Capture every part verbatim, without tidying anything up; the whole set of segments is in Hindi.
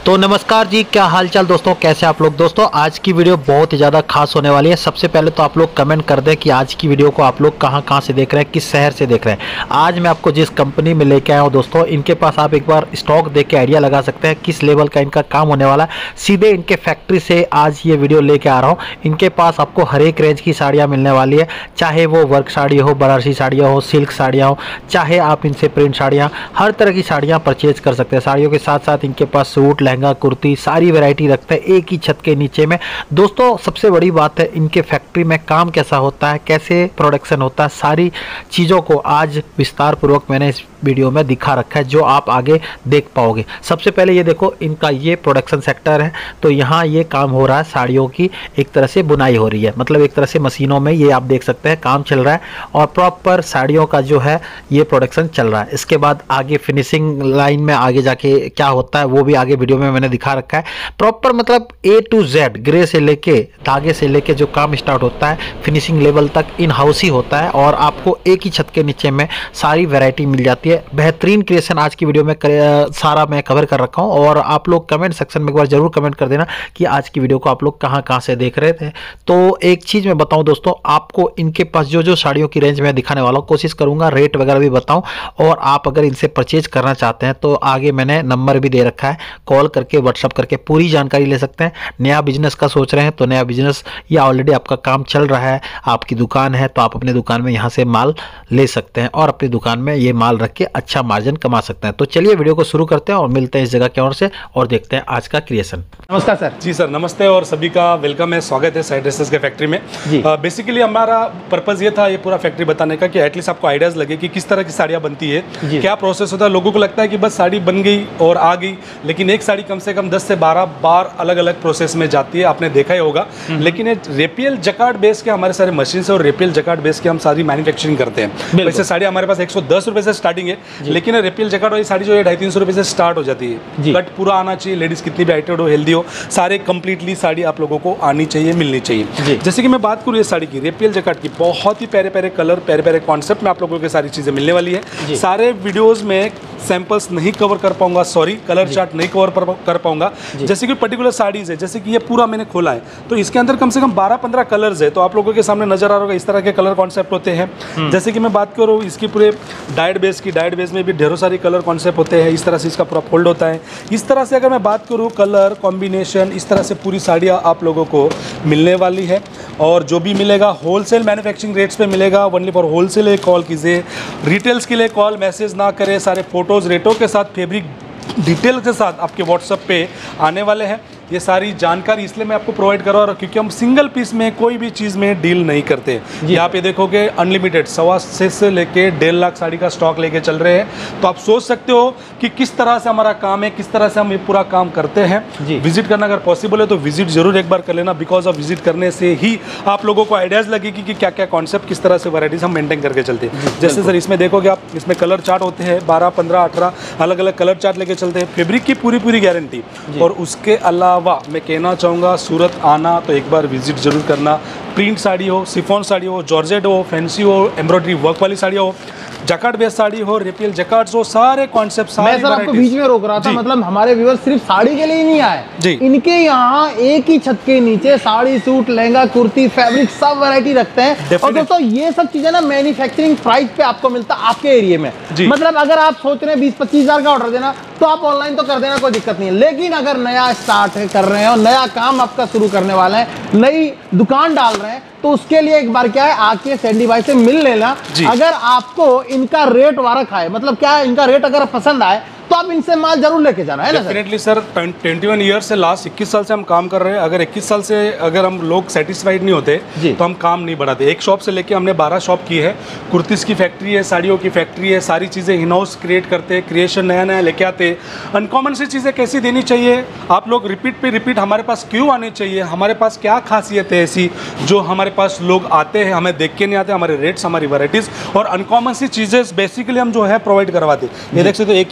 तो नमस्कार जी, क्या हालचाल दोस्तों, कैसे आप लोग। दोस्तों आज की वीडियो बहुत ही ज़्यादा खास होने वाली है। सबसे पहले तो आप लोग कमेंट कर दें कि आज की वीडियो को आप लोग कहां कहां से देख रहे हैं, किस शहर से देख रहे हैं। आज मैं आपको जिस कंपनी में लेके आया हूं दोस्तों, इनके पास आप एक बार स्टॉक देख के आइडिया लगा सकते हैं किस लेवल का इनका काम होने वाला है। सीधे इनके फैक्ट्री से आज ये वीडियो लेके आ रहा हूँ। इनके पास आपको हर एक रेंज की साड़ियाँ मिलने वाली है, चाहे वो वर्क साड़ी हो, बनारसी साड़ियाँ हो, सिल्क साड़ियाँ हो, चाहे आप इनसे प्रिंट साड़ियाँ, हर तरह की साड़ियाँ परचेज कर सकते हैं। साड़ियों के साथ साथ इनके पास सूट, लहंगा, कुर्ती, सारी वैरायटी रखते हैं एक ही छत के नीचे में। दोस्तों सबसे बड़ी बात है इनके फैक्ट्री में काम कैसा होता है, कैसे प्रोडक्शन होता है, सारी चीज़ों को आज विस्तार पूर्वक मैंने इस वीडियो में दिखा रखा है, जो आप आगे देख पाओगे। सबसे पहले ये देखो, इनका ये प्रोडक्शन सेक्टर है। तो यहाँ ये काम हो रहा है, साड़ियों की एक तरह से बुनाई हो रही है, मतलब एक तरह से मशीनों में ये आप देख सकते हैं काम चल रहा है और प्रॉपर साड़ियों का जो है ये प्रोडक्शन चल रहा है। इसके बाद आगे फिनिशिंग लाइन में आगे जाके क्या होता है वो भी आगे वीडियो में मैंने दिखा रखा है। प्रॉपर मतलब ए टू जेड, ग्रे से लेके धागे से लेके जो काम स्टार्ट होता है फिनिशिंग लेवल तक इन हाउस ही होता है और आपको एक ही छत के नीचे में सारी वैरायटी मिल जाती है। बेहतरीन क्रिएशन आज की वीडियो में कर, सारा मैं कवर कर रखा हूं और आप लोग कमेंट सेक्शन में एक बार जरूर कमेंट कर देना कि आज की वीडियो को आप लोग कहां कहां से देख रहे थे। तो एक चीज मैं बताऊं दोस्तों, आपको इनके पास जो जो साड़ियों की रेंज में दिखाने वाला हूं, कोशिश करूंगा रेट वगैरह भी बताऊं। और आप अगर इनसे परचेज करना चाहते हैं तो आगे मैंने नंबर भी दे रखा है, कॉल करके व्हाट्सअप करके पूरी जानकारी ले सकते हैं। नया बिजनेस का सोच रहे हैं तो नया बिजनेस या ऑलरेडी आपका काम चल रहा है, आपकी दुकान है, तो आप अपनी दुकान में यहाँ से माल ले सकते हैं और अपनी दुकान में ये माल रख के अच्छा मार्जिन कमा सकते हैं। तो चलिए वीडियो को शुरू करते हैं और मिलते हैं इस जगह की ओर से और देखते हैं आज का क्रिएशन। नमस्कार सर। जी सर, नमस्ते और सभी का वेलकम है, स्वागत है साइड ड्रेसेस के फैक्ट्री में। बेसिकली uh, हमारा पर्पस ये था ये पूरा फैक्ट्री बताने का कि एटलीस्ट आपको आइडियाज लगे कि किस तरह की साड़ियाँ बनती है, क्या प्रोसेस होता है। लोगों को लगता है कि बस साड़ी बन गई और आ गई, लेकिन एक साड़ी कम से कम दस से बारह बार अलग अलग प्रोसेस में जाती है, आपने देखा ही होगा। लेकिन ये रेपियल जकार्ड बेस के हमारे सारे मशीन से और रेपियल जकार्ड बेस के हम सारी मैन्युफैक्चरिंग करते हैं। वैसे साड़ी हमारे पास एक सौ दस रुपये से स्टार्टिंग है, लेकिन रेपियल जकार्ड वाली साड़ी जो है ढाई तीन सौ रुपये से स्टार्ट हो जाती है। कट पूरा आना चाहिए, लेडीज कितनी भी हाइटेड हो, हेल्दी हो, सारे कंप्लीटली साड़ी आप लोगों को आनी चाहिए, मिलनी चाहिए। जैसे कि मैं बात करूँ ये साड़ी की, रेपियल जकार्ड की, बहुत ही प्यारे प्यारे कलर, प्यारे प्यारे कॉन्सेप्ट में आप लोगों को सारी चीज़ें मिलने वाली है। सारे वीडियोज़ में सैंपल्स नहीं कवर कर पाऊंगा, सॉरी, कलर चार्ट नहीं कवर कर पाऊंगा। जैसे कि पर्टिकुलर साड़ीज है, जैसे कि ये पूरा मैंने खोला है तो इसके अंदर कम से कम बारह पंद्रह कलर्स है, तो आप लोगों के सामने नजर आ रहा होगा इस तरह के कलर कॉन्सेप्ट होते हैं। जैसे कि मैं बात करूँ इसकी पूरे डाइड बेस की, डाइड बेस में भी ढेरों सारे कलर कॉन्सेप्ट होते हैं, इस तरह से इसका पूरा फोल्ड होता है। इस तरह से अगर मैं बात करूँ कलर कॉम्बिनेशन, इस तरह से पूरी साड़ियाँ आप लोगों को मिलने वाली है और जो भी मिलेगा होलसेल मैन्युफैक्चरिंग रेट्स पे मिलेगा। ओनली फॉर होलसेल कॉल कीजिए, रिटेल्स के लिए कॉल मैसेज ना करें। सारे फोटोज़ रेटों के साथ, फैब्रिक डिटेल के साथ आपके व्हाट्सएप पे आने वाले हैं। ये सारी जानकारी इसलिए मैं आपको प्रोवाइड कर रहा हूँ क्योंकि हम सिंगल पीस में कोई भी चीज़ में डील नहीं करते। यहाँ पे देखोगे अनलिमिटेड सवा से से लेके डेढ़ लाख साड़ी का स्टॉक लेके चल रहे हैं। तो आप सोच सकते हो कि किस तरह से हमारा काम है, किस तरह से हम ये पूरा काम करते हैं। विजिट करना अगर पॉसिबल है तो विजिट जरूर एक बार कर लेना, बिकॉज ऑफ विजिट करने से ही आप लोगों को आइडियाज़ लगेगी कि क्या क्या कॉन्सेप्ट, किस तरह से वैराइटीज हम मेंटेन करके चलते हैं। जैसे सर इसमें देखोगे आप, इसमें कलर चार्ट होते हैं, बारह पंद्रह अठारह अलग अलग कलर चार्ट लेके चलते हैं। फैब्रिक की पूरी पूरी गारंटी। और उसके अलावा मैं कहना चाहूँगा सूरत आना तो एक बार विजिट जरूर करना। प्रिंट साड़ी हो, सिफॉन साड़ी हो, जॉर्जेट हो, फैंसी हो, एम्ब्रॉयडरी वर्क वाली साड़ी हो, जकार्ड बेस साड़ी हो, रेपियल जकार्ड्स हो, सारे कॉन्सेप्ट सारे। मैं सर आपको बीच में रोक रहा था, मतलब हमारे व्यूअर्स सिर्फ साड़ी के लिए ही नहीं आए, इनके यहाँ एक ही छत के नीचे साड़ी, सूट, लहंगा, कुर्ती, फैब्रिक सब वैरायटी रखते हैं। और दोस्तों ये सब चीजें ना मैन्युफैक्चरिंग प्राइस पे आपको मिलता है आपके एरिया में। मतलब अगर आप सोच रहे हैं बीस पच्चीस हजार का ऑर्डर देना तो आप ऑनलाइन तो कर देना, कोई दिक्कत नहीं है। लेकिन अगर नया स्टार्ट कर रहे हैं और नया काम आपका शुरू करने वाला है, नई दुकान डाल रहे हैं, तो उसके लिए एक बार क्या है, आके सैंडी भाई से मिल लेना। अगर आपको इनका रेट वारक आए, मतलब क्या है, इनका रेट अगर पसंद आए तो आप इनसे माल जरूर लेके जाना है ना। डेफिनेटली सर, इक्कीस ईयर से लास्ट इक्कीस साल से हम काम कर रहे हैं। अगर इक्कीस साल से अगर हम लोग सेटिस्फाइड नहीं होते तो हम काम नहीं बढ़ाते। एक शॉप से लेके हमने बारह शॉप की है, कुर्तीस की फैक्ट्री है, साड़ियों की फैक्ट्री है, सारी चीज़ें इन हाउस क्रिएट करते हैं, क्रिएशन नया नया लेके आते हैं। अनकॉमन सी चीज़ें कैसी देनी चाहिए, आप लोग रिपीट पे रिपीट हमारे पास क्यों आने चाहिए, हमारे पास क्या खासियत है ऐसी जो हमारे पास लोग आते हैं, हमें देख के नहीं आते। हमारे रेट्स, हमारी वैराइटीज़ और अनकॉमन सी चीज़ें बेसिकली हम जो है प्रोवाइड करवाते हैं। ये देख सकते हो एक ही कलर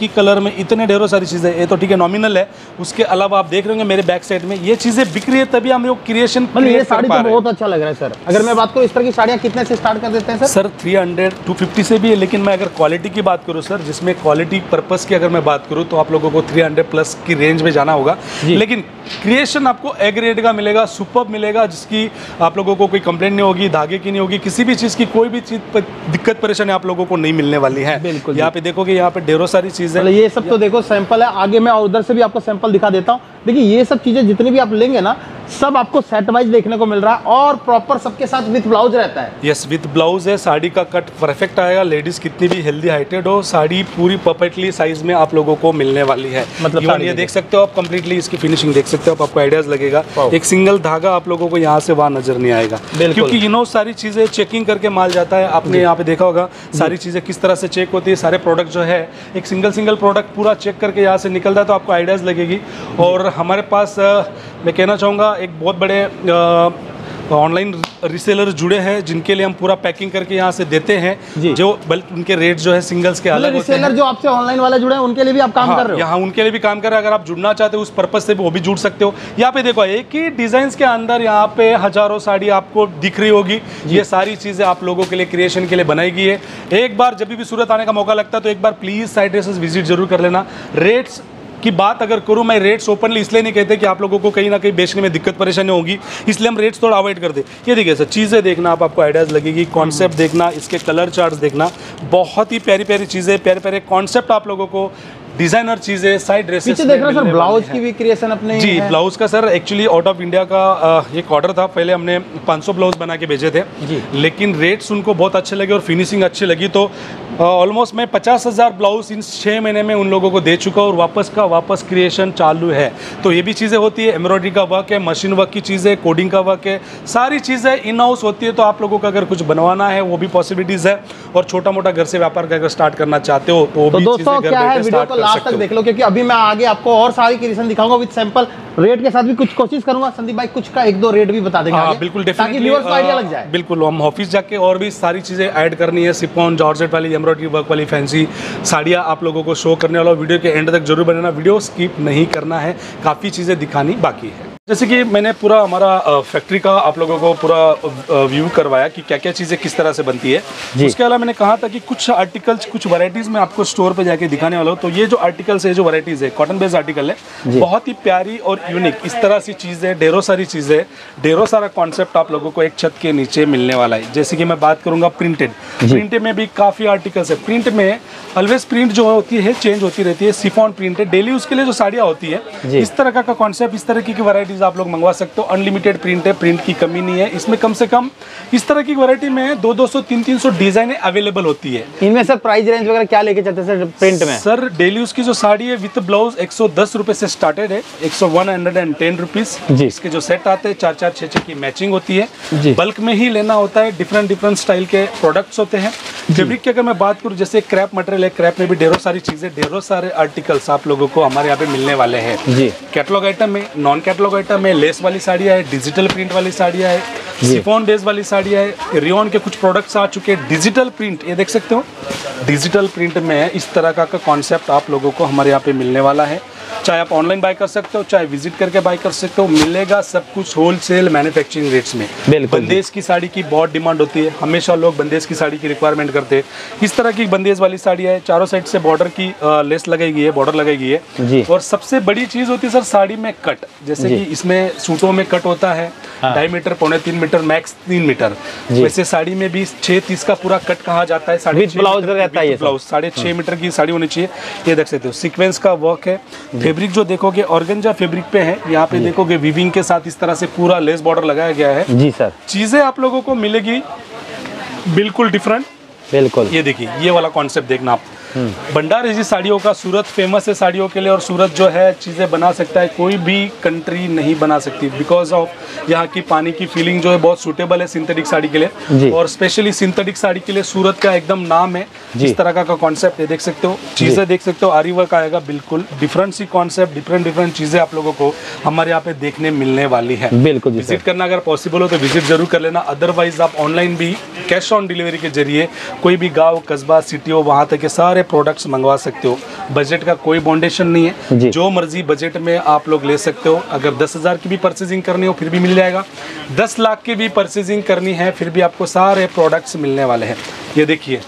में इतने ढेरों सारी चीज़ें, ये तो ठीक है नॉमिनल है, उसके अलावा आप देख रहे होंगे मेरे बैक साइड में ये चीज़ें बिक रही है, तभी हम लोग क्रिएशन मतलब ये साड़ी तो बहुत अच्छा लग रहा है सर। अगर मैं बात करूँ इस तरह की साड़ियाँ कितने से स्टार्ट कर देते हैं सर? Sir three hundred two fifty से भी है, लेकिन मैं अगर क्वालिटी की बात करूँ सर, जिसमें क्वालिटी पर्पस की अगर मैं बात करूँ तो आप लोगों को थ्री हंड्रेड प्लस की रेंज में जाना होगा, लेकिन क्रिएशन आपको ए ग्रेड का मिलेगा, सुपर्ब मिलेगा, जिसकी आप लोगों को कोई कंप्लेंट नहीं होगी, धागे की नहीं होगी, किसी भी चीज़ की कोई भी चीज़ पर दिक्कत परेशानी आप लोगों को नहीं मिलने वाली है। बिल्कुल, यहाँ पे देखोगे यहाँ पे ढेरों सारी चीज़ें, ये सब तो देखो सैंपल है, आगे मैं उधर से भी आपको सैंपल दिखा देता हूँ। देखिए ये सब चीजें जितनी भी आप लेंगे ना, सब आपको सेट वाइज देखने को मिल रहा है और प्रॉपर सबके साथ विद ब्लाउज रहता है। यस विद ब्लाउज है, साड़ी का कट परफेक्ट आएगा, लेडीज कितनी भी हेल्दी हाइटेड हो, साड़ी पूरी परफेक्टली साइज में आप लोगों को मिलने वाली है। मतलब ये देख सकते हो आप, कंप्लीटली इसकी फिनिशिंग देख सकते हो आप, आपको आइडियाज लगेगा। एक सिंगल धागा आप लोगों को यहाँ से वहाँ नजर नहीं आएगा, क्योंकि यू नो सारी चीजें चेकिंग करके माल जाता है। आपने यहाँ पे देखा होगा सारी चीजें किस तरह से चेक होती है, सारे प्रोडक्ट जो है एक सिंगल सिंगल प्रोडक्ट पूरा चेक करके यहाँ से निकलता है, तो आपको आइडियाज लगेगी। और हमारे पास मैं कहना चाहूँगा एक बहुत बड़े ऑनलाइन रीसेलर जुड़े हैं, जिनके लिए हम पूरा पैकिंग करके यहाँ से देते हैं, जो बल्कि उनके रेट जो है सिंगल्स के अलग होते हैं। रीसेलर जो आपसे ऑनलाइन वाले जुड़े हैं उनके लिए भी आप काम हाँ, कर रहे हो? यहाँ उनके लिए भी काम कर रहे हैं। अगर आप जुड़ना चाहते हो उस पर्पज से भी वो भी जुड़ सकते हो। यहाँ पे देखो एक ही डिजाइन के अंदर यहाँ पे हजारों साड़ी आपको दिख रही होगी। ये सारी चीजें आप लोगों के लिए क्रिएशन के लिए बनाई गई है। एक बार जब भी सूरत आने का मौका लगता है तो एक बार प्लीज साइड ड्रेसेस विजिट जरूर कर लेना। रेट्स की बात अगर करूं मैं, रेट्स ओपनली इसलिए नहीं कहते कि आप लोगों को कहीं ना कहीं बेचने में दिक्कत परेशानी होगी, इसलिए हम रेट्स थोड़ा अवॉइड करते। ये देखिए सर, चीज़ें देखना आप, आपको आइडियाज़ लगेगी, कॉन्सेप्ट देखना, इसके कलर चार्ट्स देखना, बहुत ही प्यारी प्यारी चीज़ें, प्यारे प्यारे कॉन्सेप्ट आप लोगों को, डिजाइनर चीजें, साइड ड्रेसेस देख रहे हो सर, ब्लाउज की भी क्रिएशन अपने जी है। ब्लाउज का sir actually out of India का एक ऑर्डर था, पहले हमने पाँच सौ ब्लाउज बना के भेजे थे जी, लेकिन रेट्स उनको बहुत अच्छे लगे और फिनिशिंग अच्छी लगी, तो ऑलमोस्ट मैं पचास हज़ार ब्लाउज इन छः महीने में उन लोगों को दे चुका और वापस का वापस क्रिएशन चालू है। तो ये भी चीज़ें होती है, एम्ब्रॉयडरी का वर्क है, मशीन वर्क की चीज़ें, कोडिंग का वर्क है, सारी चीज़ें इन हाउस होती है। तो आप लोगों का अगर कुछ बनवाना है वो भी पॉसिबिलिटीज़ है, और छोटा मोटा घर से व्यापार का अगर स्टार्ट करना चाहते हो तो वो भी चीज़ें घर बैठे स्टार्ट कर सकते हो। देख लो, क्योंकि अभी मैं आगे आपको और सारी क्रिएशन दिखाऊंगा विद सैंपल रेट के साथ भी कुछ कोशिश करूंगा। संदीप भाई कुछ का एक दो रेट भी बता देंगे आगे, बिल्कुल ताकि व्यूअर्स को आइडिया लग जाए। बिल्कुल, हम ऑफिस जाके और भी सारी चीजें ऐड करनी है, सिफॉन, जॉर्जेट वाली, एम्ब्रॉयडरी वर्क वाली फैंसी साड़ियाँ आप लोगों को शो करने वाला। वीडियो के एंड तक जरूर बनाना, वीडियो स्किप नहीं करना है, काफ़ी चीज़ें दिखानी बाकी है। जैसे कि मैंने पूरा हमारा फैक्ट्री का आप लोगों को पूरा व्यू करवाया कि क्या क्या चीज़ें किस तरह से बनती है। उसके अलावा मैंने कहा था कि कुछ आर्टिकल्स, कुछ वैरायटीज़ में आपको स्टोर पे जाके दिखाने वाला हूँ। तो ये जो आर्टिकल्स है, जो वैरायटीज़ है, कॉटन बेस्ड आर्टिकल है, बहुत ही प्यारी और यूनिक इस तरह सी चीज़ें, ढेरों सारी चीज़ें, ढेरों सारा कॉन्सेप्ट आप लोगों को एक छत के नीचे मिलने वाला है। जैसे कि मैं बात करूँगा प्रिंटेड, प्रिंटेड में भी काफ़ी आर्टिकल्स है। प्रिंट में ऑलवेज प्रिंट जो होती है चेंज होती रहती है। सिफॉन प्रिंट है, डेली उसके लिए जो साड़ियाँ होती है, इस तरह का कॉन्सेप्ट, इस तरह की वैरायटीज़ आप लोग मंगवा सकते हो। अनलिमिटेड प्रिंट है, प्रिंट की कमी नहीं है इसमें। कम से कम इस तरह की वैरायटी में दो दो सौ तीन तीन सौ डिजाइनें अवेलेबल होती है। इनमें सर प्राइस रेंज वगैरह क्या लेके चलते हैं सर प्रिंट में? सर डेली उसकी जो साड़ी है विद ब्लाउज एक सौ दस रुपए से स्टार्टेड है, एक सौ one hundred and ten rupees. इसके जो सेट आते हैं चार चार छः छः की मैचिंग होती है, बल्क में ही लेना होता है। डिफरेंट डिफरेंट स्टाइल के प्रोडक्ट्स होते हैं। फैब्रिक की अगर मैं बात करूँ, जैसे क्रैप मटेरियल है, क्रैप में भी ढेरों सारी चीजें, ढेरों सारे आर्टिकल्स आप लोगों को हमारे यहाँ पे मिलने वाले हैं। कैटलॉग आइटम है, नॉन कैटलॉग आइटम है, लेस वाली साड़ियाँ है, डिजिटल प्रिंट वाली साड़ियाँ है, सिफॉन बेस वाली साड़ियाँ है, रियोन के कुछ प्रोडक्ट्स आ चुके हैं। डिजिटल प्रिंट, ये देख सकते हो, डिजिटल प्रिंट में इस तरह का कॉन्सेप्ट आप लोगों को हमारे यहाँ पे मिलने वाला है। चाहे आप ऑनलाइन बाय कर सकते हो, चाहे विजिट करके बाय कर सकते हो, मिलेगा सब कुछ होलसेल मैन्युफैक्चरिंग रेट्स में। बंदेज की साड़ी की बहुत डिमांड होती है, हमेशा लोग बंदेज की साड़ी की रिक्वायरमेंट करते हैं। इस तरह की बंदेज वाली साड़ी है, चारों साइड से बॉर्डर की आ, लेस लगाई गई है, बॉर्डर लगाई गई है। और सबसे बड़ी चीज होती है सर साड़ी में कट, जैसे कि इसमें सूटों में कट होता है ढाई मीटर, पौने तीन मीटर, मैक्स तीन मीटर। वैसे साड़ी में भी छह तीस का पूरा कट कहा जाता है। साढ़े ब्लाउज रहता है, ब्लाउज साढ़े छह मीटर की साड़ी होनी चाहिए। ये देख सकते हो, सीक्वेंस का वर्क है। फैब्रिक जो देखोगे ऑर्गेंजा फैब्रिक पे है, यहाँ पे देखोगे वीविंग के साथ इस तरह से पूरा लेस बॉर्डर लगाया गया है। जी सर, चीजें आप लोगों को मिलेगी बिल्कुल डिफरेंट। बिल्कुल, ये देखिए, ये वाला कॉन्सेप्ट देखना आप। भंडार जी साड़ियों का, सूरत फेमस है साड़ियों के लिए, और सूरत जो है चीज़ें बना सकता है, कोई भी कंट्री नहीं बना सकती, बिकॉज ऑफ यहाँ की पानी की फीलिंग जो है बहुत सूटेबल है सिंथेटिक साड़ी के लिए, और स्पेशली सिंथेटिक साड़ी के लिए सूरत का एकदम नाम है। इस तरह का कॉन्सेप्ट है, देख सकते हो, चीज़ें देख सकते हो, आरी वर्क आएगा, बिल्कुल डिफरेंट सी कॉन्सेप्ट, डिफरेंट डिफरेंट चीज़ें आप लोगों को हमारे यहाँ पे देखने मिलने वाली है। बिल्कुल, विजिट करना अगर पॉसिबल हो तो विजिट जरूर कर लेना। अदरवाइज आप ऑनलाइन भी कैश ऑन डिलीवरी के जरिए कोई भी गाँव, कस्बा, सिटी हो, वहाँ तक के सारे प्रोडक्ट्स मंगवा सकते हो। बजट का कोई बाउंडेशन नहीं है, जो मर्जी बजट में आप लोग ले सकते हो। अगर दस हज़ार की भी परचेजिंग करनी हो फिर भी मिल जाएगा, दस लाख की भी परचेजिंग करनी है फिर भी आपको सारे प्रोडक्ट्स मिलने वाले हैं। ये देखिए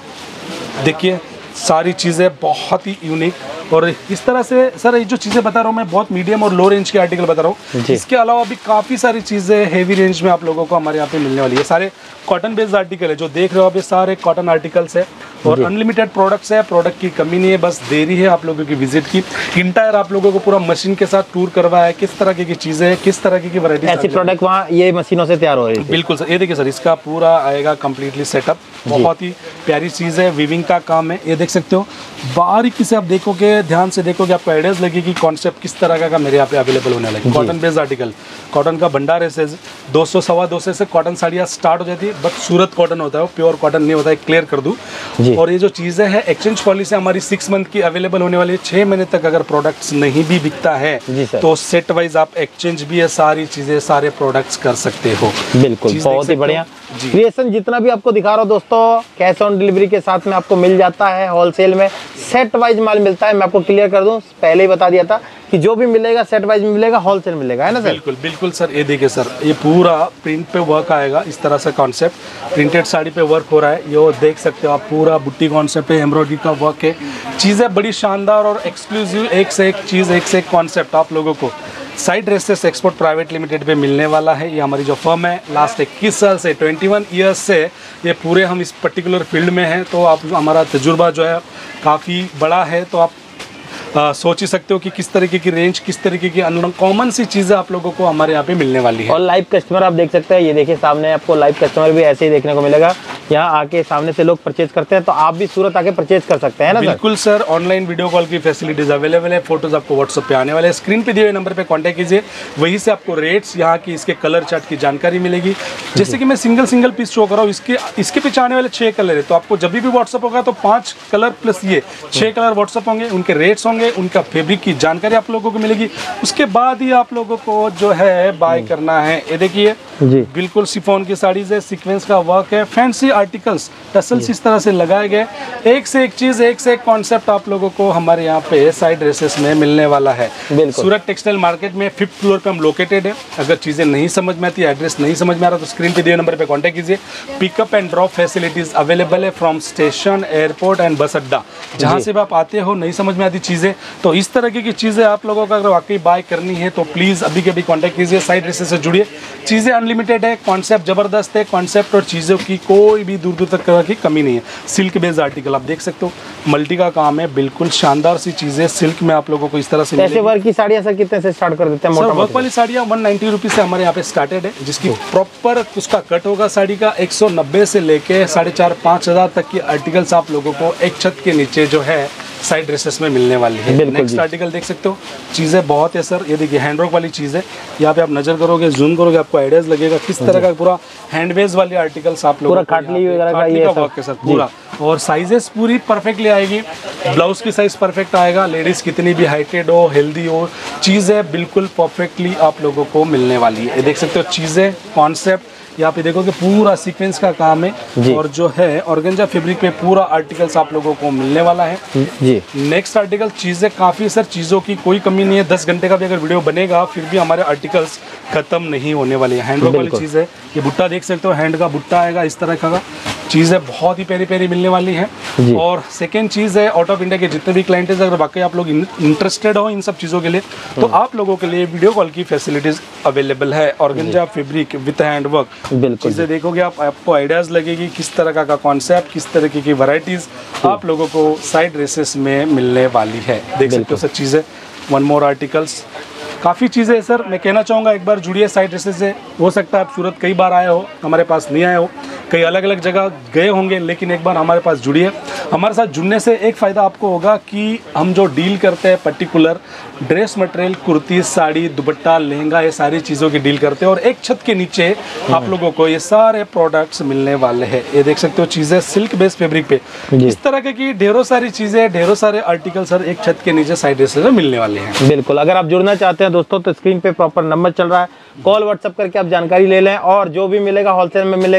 देखिए सारी चीज़ें बहुत ही यूनिक। और इस तरह से सर ये जो चीज़ें बता रहा हूँ मैं बहुत मीडियम और लो रेंज के आर्टिकल बता रहा हूँ। इसके अलावा भी काफ़ी सारी चीज़ें हेवी रेंज में आप लोगों को हमारे यहाँ पे मिलने वाली है। सारे कॉटन बेस्ड आर्टिकल है, जो देख रहे हो आप ये सारे कॉटन आर्टिकल्स है और अनलिमिटेड प्रोडक्ट्स है। प्रोडक्ट की कमी नहीं है, बस देरी है आप लोगों की विजिट की। इंटायर आप लोगों को पूरा मशीन के साथ टूर करवाया है, किस तरह की चीज़ें, किस तरह की वैरायटी ऐसी प्रोडक्ट वहाँ ये मशीनों से तैयार हो रही है। बिल्कुल सर, ये देखिए सर इसका पूरा आएगा कम्प्लीटली सेटअप, बहुत ही प्यारी चीज़ है, वीविंग का काम है। ये देख सकते हो बारीकी से आप देखोगे, ध्यान से देखोगे आपको आइडियाज लगेगी कॉन्सेप्ट किस तरह का, का मेरे यहाँ पे अवेलेबल होने लगे। कॉटन बेस्ड आर्टिकल, कॉटन का भंडार है, दो सौ सवा दो सौ से कॉटन साड़ियाँ स्टार्ट हो जाती है, बट सूरत कॉटन होता है, वो प्योर कॉटन नहीं होता है, क्लियर कर दूँ। और ये जो चीज़ें है एक्सचेंज पॉलिसी हमारी सिक्स मंथ की अवेलेबल होने वाली है। छः महीने तक अगर प्रोडक्ट्स नहीं भी बिकता है तो सेट वाइज आप एक्सचेंज भी है, सारी चीज़ें सारे प्रोडक्ट्स कर सकते हो। बिल्कुल बहुत ही बढ़िया। क्रिएशन जितना भी आपको दिखा रहा हूँ दोस्तों, कैश ऑन डिलीवरी के साथ में आपको मिल जाता है। होलसेल में सेट वाइज माल मिलता है। मैं आपको क्लियर कर दूं, पहले ही बता दिया था कि जो भी मिलेगा सेट वाइज में मिलेगा, होलसेल मिलेगा, है ना सर? बिल्कुल बिल्कुल सर। ये देखिए सर, ये पूरा प्रिंट पे वर्क आएगा, इस तरह से कॉन्सेप्ट प्रिंटेड साड़ी पे वर्क हो रहा है। ये देख सकते हो आप, पूरा बुट्टी कॉन्सेप्ट है, एम्ब्रॉयडरी का वर्क है, चीज़ें बड़ी शानदार और एक्सक्लूसिव, एक से एक चीज़, एक से एक कॉन्सेप्ट आप लोगों को side dresses export private limited पे मिलने वाला है। ये हमारी जो फर्म है लास्ट इक्कीस साल से, इक्कीस ईयर्स से ये पूरे हम इस पर्टिकुलर फील्ड में हैं, तो आप हमारा तजुर्बा जो है काफ़ी बड़ा है। तो आप आ, सोच ही सकते हो कि किस तरीके की रेंज, किस तरीके की अनकॉमन सी चीज़ें आप लोगों को हमारे यहाँ पे मिलने वाली है। और लाइव कस्टमर आप देख सकते हैं, ये देखिए सामने आपको लाइव कस्टमर भी ऐसे ही देखने को मिलेगा। यहाँ आके सामने से लोग परचेज करते हैं, तो आप भी सूरत आके परचेज कर सकते हैं ना? बिल्कुल सर, ऑनलाइन वीडियो कॉल की फैसिलिटीज अवेलेबल है। फोटोज आपको व्हाट्सएप पे आने वाले हैं, स्क्रीन पे दिए हुए नंबर पे कांटेक्ट कीजिए, वहीं से आपको रेट्स, यहाँ की इसके कलर चार्ट की जानकारी मिलेगी। जैसे कि मैं सिंगल सिंगल पीस शो कर रहा हूँ, इसके इसके पीछे आने वाले छः कलर है, तो आपको जब भी व्हाट्सएप होगा तो पाँच कलर प्लस ये छः कलर व्हाट्सएप होंगे, उनके रेट्स होंगे, उनका फेब्रिक की जानकारी आप लोगों को मिलेगी। उसके बाद ही आप लोगों को जो है बाय करना है। ये देखिए बिल्कुल शिफॉन की साड़ीज है, सीक्वेंस का वर्क है, फैंसी आर्टिकल्स, टसल्स इस तरह से लगाए गए, एक से एक चीज, एक से एक कॉन्सेप्ट आप लोगों को हमारे यहाँ पे साइड ड्रेसेस में मिलने वाला है। सूरत टेक्सटाइल मार्केट में फिफ्थ फ्लोर पे हम लोकेटेड है। अगर चीजें नहीं समझ में आती, एड्रेस नहीं समझ में आ रहा, तो स्क्रीन पे दिए नंबर पे कांटेक्ट कीजिए। Pickup and drop facilities available है from station, airport and bus अड्डा। जहाँ से भी आप आते हो, नहीं समझ में आती चीजें, तो इस तरह की चीजें आप लोगों को अगर वाकई बाय करनी है तो प्लीज अभी के अभी कॉन्टेक्ट कीजिए, साइड ड्रेसेस से जुड़िए। चीजें अनलिमिटेड है, कॉन्सेप्ट जबरदस्त है, कॉन्सेप्ट और चीज़ों की कोई भी दूर दूर तक की कमी नहीं है। सिल्क बेस्ड आर्टिकल आप देख सकते हो, मल्टी का काम है, बिल्कुल शानदार सी चीज़ें सिल्क में आप लोगों को इस तरह से। ऐसे वर्क की साड़ियाँ सर कितने से स्टार्ट कर देते हैं? सर वर्क वाली साड़ियाँ वन नाइन्टी रुपीज़ से हमारे यहाँ पे स्टार्टेड है, जिसकी प्रॉपर उसका कट होगा साड़ी का एक सौ नब्बे से लेके साढ़े चार पाँच हज़ार तक की आर्टिकल्स आप लोगों को एक छत के नीचे जो है साइड ड्रेसेस में मिलने वाली है। नेक्स्ट आर्टिकल देख सकते हो, चीज़ें बहुत है सर। ये देखिए हैंडवर्क वाली चीज़ है, यहाँ पे आप नजर करोगे, जूम करोगे, आपको आइडियाज लगेगा किस तरह का पूरा हैंडवेज वाली आर्टिकल्स आप लोग, पूरा खाटली वगैरह का ये वर्क है सर पूरा। और साइजेस पूरी परफेक्टली आएगी, ब्लाउज की साइज परफेक्ट आएगा, लेडीज कितनी भी हाइटेड हो, हेल्दी हो, चीज़ें बिल्कुल परफेक्टली आप लोगों को मिलने वाली है। ये देख सकते हो चीज़ें, कॉन्सेप्ट, यहाँ पे देखोगे पूरा सीक्वेंस का काम है, और जो है ऑर्गेंजा फैब्रिक पे पूरा आर्टिकल्स आप लोगों को मिलने वाला है जी। नेक्स्ट आर्टिकल, चीज़ें काफ़ी सर, चीज़ों की कोई कमी नहीं है। दस घंटे का भी अगर वीडियो बनेगा फिर भी हमारे आर्टिकल्स खत्म नहीं होने वाले हैं। हैंडवर्क वाली चीज़ है, ये बुट्टा देख सकते हो, हैंड का बुट्टा आएगा इस तरह का, चीज़ें बहुत ही प्यारी प्यारी मिलने वाली है। और सेकेंड चीज़ है, आउट ऑफ इंडिया के जितने भी क्लाइंट हैं, अगर बाकी आप लोग इंटरेस्टेड हो इन सब चीज़ों के लिए, तो आप लोगों के लिए वीडियो कॉल की फैसिलिटीज अवेलेबल है। ऑर्गेंजा फैब्रिक विद हैंडवर्क, चीज़ें देखोगे आप, आपको आइडियाज़ लगेगी किस तरह का कॉन्सेप्ट, किस तरीके की वैरायटीज़ आप लोगों को साइड ड्रेसेस में मिलने वाली है। देख सकते हो सर चीज़ें, वन मोर आर्टिकल्स, काफ़ी चीज़ें है सर। मैं कहना चाहूँगा एक बार जुड़िए साइड ड्रेसेस से। हो सकता है आप सूरत कई बार आए हो, हमारे पास नहीं आए हो, कई अलग अलग जगह गए होंगे, लेकिन एक बार हमारे पास जुड़िए। हमारे साथ जुड़ने से एक फ़ायदा आपको होगा कि हम जो डील करते हैं particular dress material, kurti, sari, dupatta, lehenga, ये सारी चीज़ों की डील करते हैं, और एक छत के नीचे आप लोगों को ये सारे प्रोडक्ट्स मिलने वाले हैं। ये देख सकते हो चीज़ें सिल्क बेस्ड फैब्रिक पे, इस तरह के की ढेरों सारी चीज़ें, ढेरों सारे आर्टिकल सर एक छत के नीचे साइड ड्रेसेस में मिलने वाले हैं। बिल्कुल, अगर आप जुड़ना चाहते हैं दोस्तों तो स्क्रीन पे प्रॉपर नंबर चल रहा है, कॉल व्हाट्सएप करके आप जानकारी ले लें, और जो भी मिलेगा होलसेल में मिलेगा,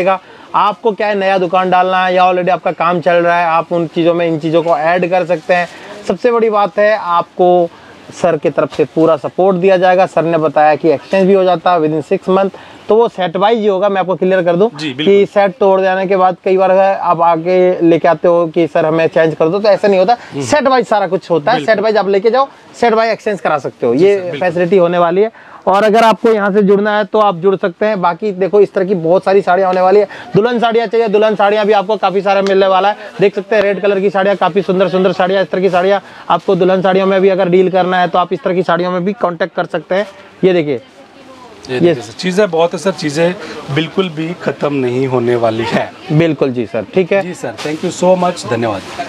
आपको क्या है, नया दुकान डालना है या ऑलरेडी आपका काम चल रहा है, आप उन चीज़ों में इन चीज़ों को ऐड कर सकते हैं। सबसे बड़ी बात है, आपको सर की तरफ से पूरा सपोर्ट दिया जाएगा। सर ने बताया कि एक्सचेंज भी हो जाता है विद इन सिक्स मंथ। तो वो सेट वाइज ही होगा, मैं आपको क्लियर कर दूं कि सेट तोड़ जाने के बाद कई बार आप आके लेके आते हो कि सर हमें चेंज कर दो, तो ऐसा नहीं होता। सेट वाइज सारा कुछ होता है, सेट वाइज आप लेके जाओ, सेट वाइज एक्सचेंज करा सकते हो, ये फैसिलिटी होने वाली है। और अगर आपको यहाँ से जुड़ना है तो आप जुड़ सकते हैं। बाकी देखो इस तरह की बहुत सारी साड़ियाँ होने वाली है। दुल्हन साड़ियाँ चाहिए, दुल्हन साड़ियाँ भी आपको काफी सारा मिलने वाला है। देख सकते हैं रेड कलर की साड़ियाँ, काफी सुंदर सुंदर साड़ियाँ। इस तरह की साड़ियाँ आपको दुल्हन साड़ियों में भी अगर डील करना है तो आप इस तरह की साड़ियों में भी कॉन्टेक्ट कर सकते हैं। ये देखिए, ये चीज़ें बहुत है सर, चीज़ें बिल्कुल भी खत्म नहीं होने वाली है। बिल्कुल जी सर, ठीक है जी sir, thank you so much, धन्यवाद।